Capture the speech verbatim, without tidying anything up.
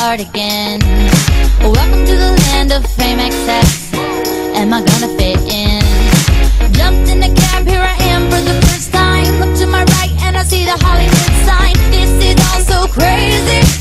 start again. Welcome to the land of fame excess. Am I gonna fit in? Jumped in the cab, here I am for the first time. Look to my right and I see the Hollywood sign. This is all so crazy.